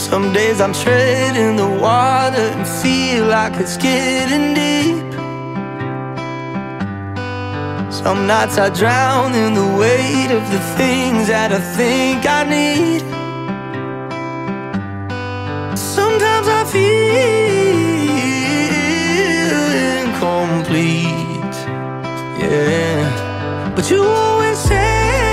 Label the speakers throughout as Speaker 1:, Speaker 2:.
Speaker 1: Some days I'm treading the water and feel like it's getting deep. Some nights I drown in the weight of the things that I think I need. Sometimes I feel incomplete, yeah. But you always say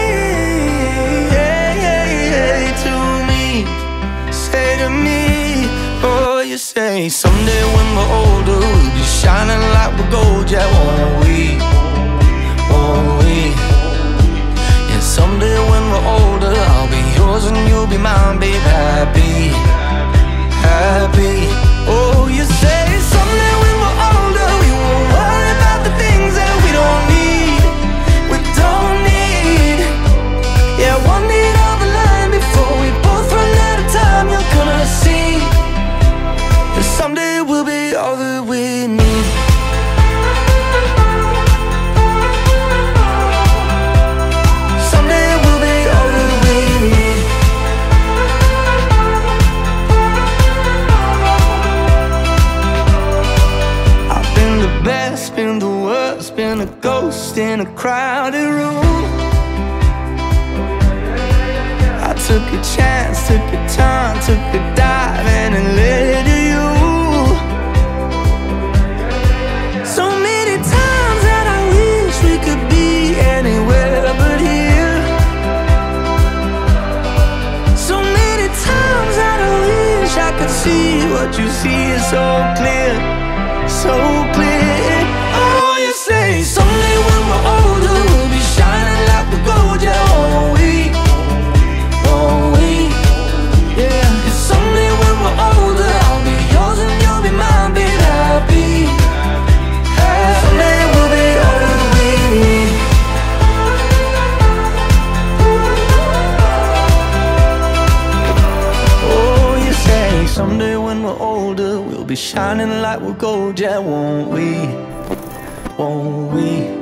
Speaker 1: to me, oh, you say someday when we're older we'll be shining like we're gold, yeah, won't we? Won't we? Yeah, someday when we're older I'll be yours and you'll be mine, babe. Happy, happy. Oh, you say someday when we're older we won't worry about the things that we don't need. We don't need. Yeah, one need on the line before we both run out of time. You're gonna see that someday we'll be all that we need. Someday we'll be all that we need. I've been the best, been the worst, been a ghost in a crowded room. I took a chance, took a turn, took a dive, and it led to you. So many times that I wish we could be anywhere but here. So many times that I wish I could see what you see is so clear, so clear. Oh, you say someday when we're older we'll be shining like the gold, yeah, won't we? Won't we? Yeah. 'Cause someday when we're older I'll be yours and you'll be mine, babe. Happy, happy. Someday we'll be all that we need. Oh, you say someday when we're older we'll be shining like we're gold, yeah, won't we? Won't we?